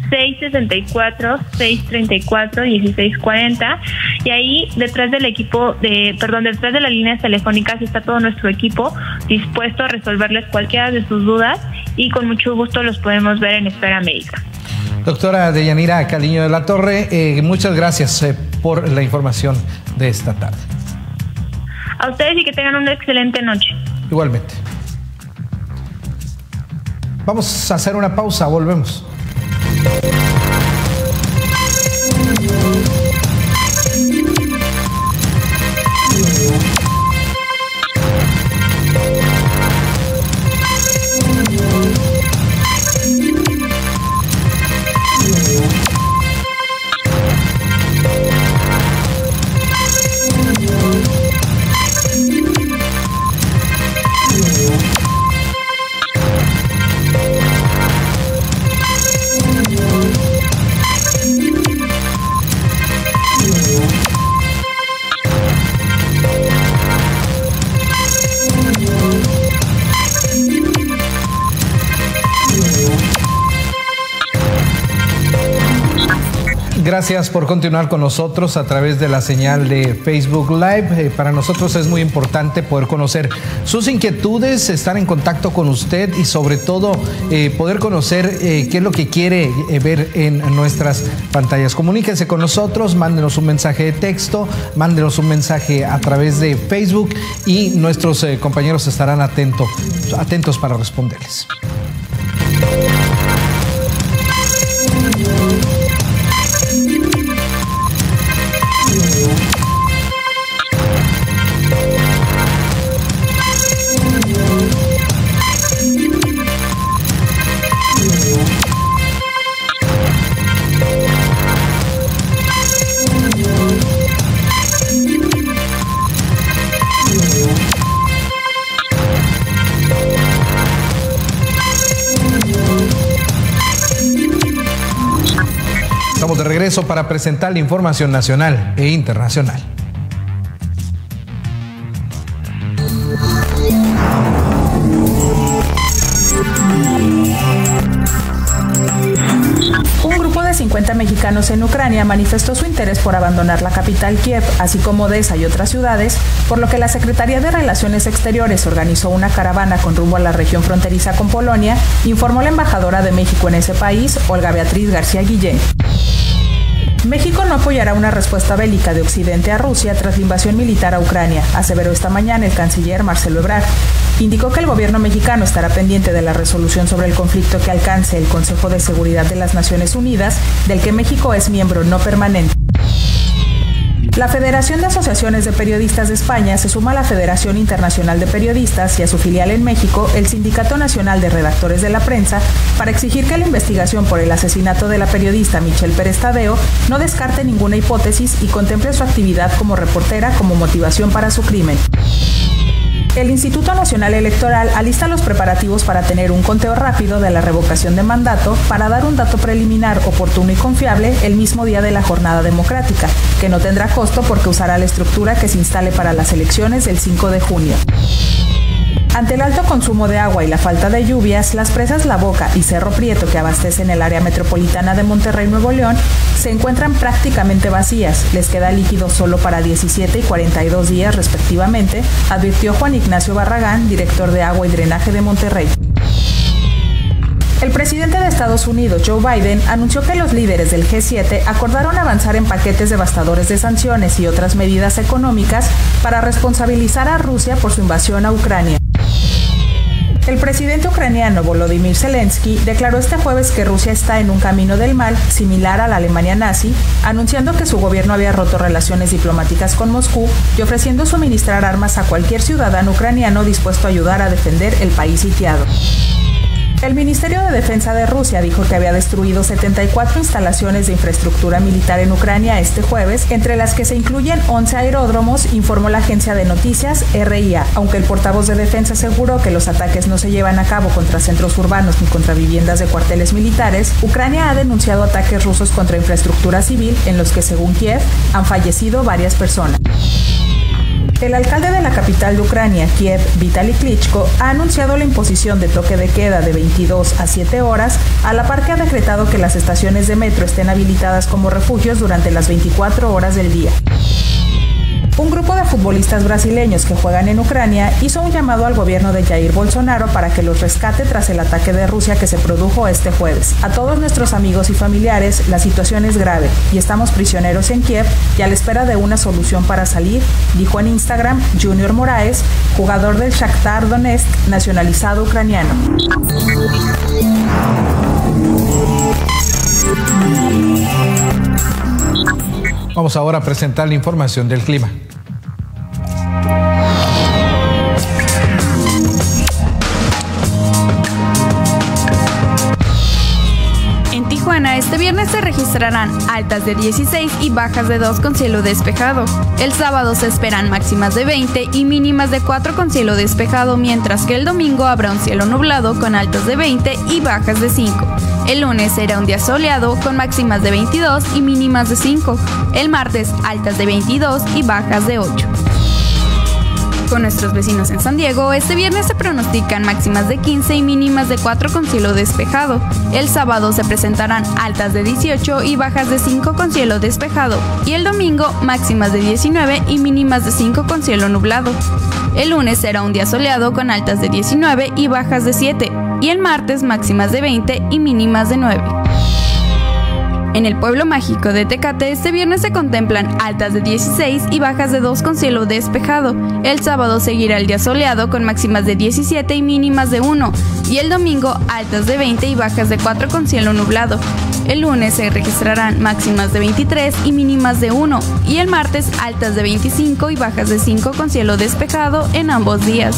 664-634-1640. Y ahí detrás del detrás de las líneas telefónicas está todo nuestro equipo dispuesto a resolverles cualquiera de sus dudas y con mucho gusto los podemos ver en espera médica. Doctora Deyanira Caldiño de la Torre, muchas gracias por la información de esta tarde. A ustedes y que tengan una excelente noche. Igualmente. Vamos a hacer una pausa, volvemos. Gracias por continuar con nosotros a través de la señal de Facebook Live. Para nosotros es muy importante poder conocer sus inquietudes, estar en contacto con usted y sobre todo poder conocer qué es lo que quiere ver en nuestras pantallas. Comuníquese con nosotros, mándenos un mensaje de texto, mándenos un mensaje a través de Facebook y nuestros compañeros estarán atentos para responderles. Estamos de regreso para presentar la información nacional e internacional. Un grupo de 50 mexicanos en Ucrania manifestó su interés por abandonar la capital Kiev, así como Odessa y otras ciudades, por lo que la Secretaría de Relaciones Exteriores organizó una caravana con rumbo a la región fronteriza con Polonia, informó la embajadora de México en ese país, Olga Beatriz García Guillén. México no apoyará una respuesta bélica de Occidente a Rusia tras la invasión militar a Ucrania, aseveró esta mañana el canciller Marcelo Ebrard. Indicó que el gobierno mexicano estará pendiente de la resolución sobre el conflicto que alcance el Consejo de Seguridad de las Naciones Unidas, del que México es miembro no permanente. La Federación de Asociaciones de Periodistas de España se suma a la Federación Internacional de Periodistas y a su filial en México, el Sindicato Nacional de Redactores de la Prensa, para exigir que la investigación por el asesinato de la periodista Michelle Pérez Tadeo no descarte ninguna hipótesis y contemple su actividad como reportera como motivación para su crimen. El Instituto Nacional Electoral alista los preparativos para tener un conteo rápido de la revocación de mandato para dar un dato preliminar, oportuno y confiable el mismo día de la jornada democrática, que no tendrá costo porque usará la estructura que se instale para las elecciones del 5 de junio. Ante el alto consumo de agua y la falta de lluvias, las presas La Boca y Cerro Prieto, que abastecen el área metropolitana de Monterrey, Nuevo León, se encuentran prácticamente vacías. Les queda líquido solo para 17 y 42 días respectivamente, advirtió Juan Ignacio Barragán, director de Agua y Drenaje de Monterrey. El presidente de Estados Unidos, Joe Biden, anunció que los líderes del G7 acordaron avanzar en paquetes devastadores de sanciones y otras medidas económicas para responsabilizar a Rusia por su invasión a Ucrania. El presidente ucraniano Volodymyr Zelensky declaró este jueves que Rusia está en un camino del mal similar a la Alemania nazi, anunciando que su gobierno había roto relaciones diplomáticas con Moscú y ofreciendo suministrar armas a cualquier ciudadano ucraniano dispuesto a ayudar a defender el país sitiado. El Ministerio de Defensa de Rusia dijo que había destruido 74 instalaciones de infraestructura militar en Ucrania este jueves, entre las que se incluyen 11 aeródromos, informó la agencia de noticias RIA, aunque el portavoz de defensa aseguró que los ataques no se llevan a cabo contra centros urbanos ni contra viviendas de cuarteles militares. Ucrania ha denunciado ataques rusos contra infraestructura civil en los que, según Kiev, han fallecido varias personas. El alcalde de la capital de Ucrania, Kiev, Vitaly Klitschko, ha anunciado la imposición de toque de queda de 22 a 7 horas, a la par que ha decretado que las estaciones de metro estén habilitadas como refugios durante las 24 horas del día. Un grupo de futbolistas brasileños que juegan en Ucrania hizo un llamado al gobierno de Jair Bolsonaro para que los rescate tras el ataque de Rusia que se produjo este jueves. A todos nuestros amigos y familiares, la situación es grave y estamos prisioneros en Kiev y a la espera de una solución para salir, dijo en Instagram Junior Moraes, jugador del Shakhtar Donetsk nacionalizado ucraniano. Vamos ahora a presentar la información del clima. Este viernes se registrarán altas de 16 y bajas de 2 con cielo despejado. El sábado se esperan máximas de 20 y mínimas de 4 con cielo despejado, mientras que el domingo habrá un cielo nublado con altas de 20 y bajas de 5. El lunes será un día soleado con máximas de 22 y mínimas de 5. El martes altas de 22 y bajas de 8. Con nuestros vecinos en San Diego, este viernes se pronostican máximas de 15 y mínimas de 4 con cielo despejado. El sábado se presentarán altas de 18 y bajas de 5 con cielo despejado. Y el domingo máximas de 19 y mínimas de 5 con cielo nublado. El lunes será un día soleado con altas de 19 y bajas de 7. Y el martes máximas de 20 y mínimas de 9. En el pueblo mágico de Tecate, este viernes se contemplan altas de 16 y bajas de 2 con cielo despejado. El sábado seguirá el día soleado con máximas de 17 y mínimas de 1. Y el domingo altas de 20 y bajas de 4 con cielo nublado. El lunes se registrarán máximas de 23 y mínimas de 1. Y el martes altas de 25 y bajas de 5 con cielo despejado en ambos días.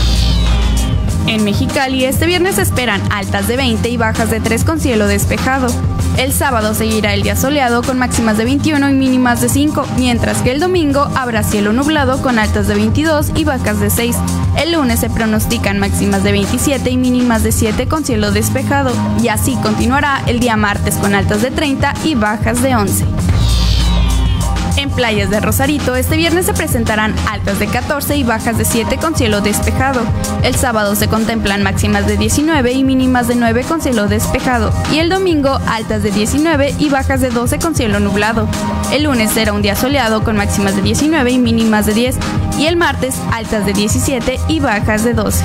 En Mexicali, este viernes se esperan altas de 20 y bajas de 3 con cielo despejado. El sábado seguirá el día soleado con máximas de 21 y mínimas de 5, mientras que el domingo habrá cielo nublado con altas de 22 y bajas de 6. El lunes se pronostican máximas de 27 y mínimas de 7 con cielo despejado, y así continuará el día martes con altas de 30 y bajas de 11. En playas de Rosarito, este viernes se presentarán altas de 14 y bajas de 7 con cielo despejado. El sábado se contemplan máximas de 19 y mínimas de 9 con cielo despejado. Y el domingo, altas de 19 y bajas de 12 con cielo nublado. El lunes será un día soleado con máximas de 19 y mínimas de 10. Y el martes, altas de 17 y bajas de 12.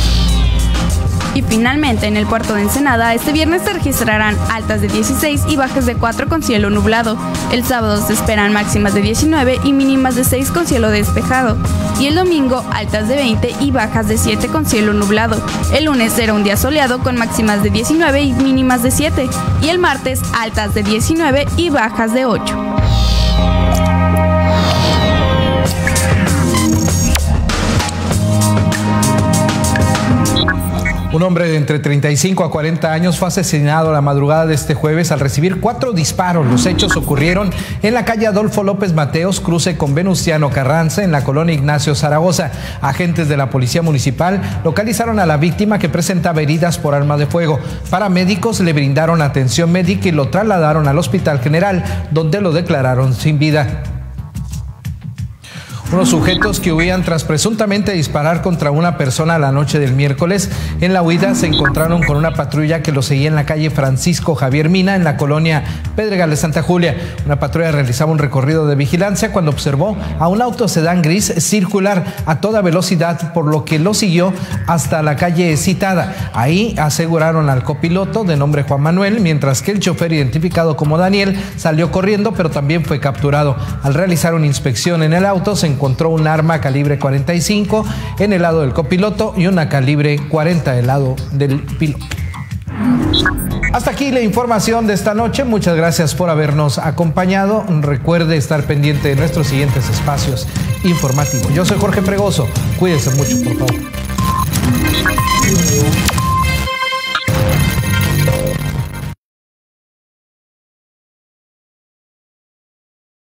Y finalmente, en el puerto de Ensenada, este viernes se registrarán altas de 16 y bajas de 4 con cielo nublado. El sábado se esperan máximas de 19 y mínimas de 6 con cielo despejado. Y el domingo, altas de 20 y bajas de 7 con cielo nublado. El lunes será un día soleado con máximas de 19 y mínimas de 7. Y el martes, altas de 19 y bajas de 8. Un hombre de entre 35 a 40 años fue asesinado la madrugada de este jueves al recibir 4 disparos. Los hechos ocurrieron en la calle Adolfo López Mateos, cruce con Venustiano Carranza, en la colonia Ignacio Zaragoza. Agentes de la Policía Municipal localizaron a la víctima, que presentaba heridas por arma de fuego. Paramédicos le brindaron atención médica y lo trasladaron al Hospital General, donde lo declararon sin vida. Unos sujetos que huían tras presuntamente disparar contra una persona la noche del miércoles. En la huida se encontraron con una patrulla que los seguía en la calle Francisco Javier Mina, en la colonia Pedregal de Santa Julia. Una patrulla realizaba un recorrido de vigilancia cuando observó a un auto sedán gris circular a toda velocidad, por lo que lo siguió hasta la calle citada. Ahí aseguraron al copiloto, de nombre Juan Manuel, mientras que el chofer, identificado como Daniel, salió corriendo, pero también fue capturado. Al realizar una inspección en el auto, se encontró un arma calibre 45 en el lado del copiloto y una calibre 40 del lado del piloto. Hasta aquí la información de esta noche. Muchas gracias por habernos acompañado. Recuerde estar pendiente de nuestros siguientes espacios informativos. Yo soy Jorge Fregoso. Cuídense mucho, por favor.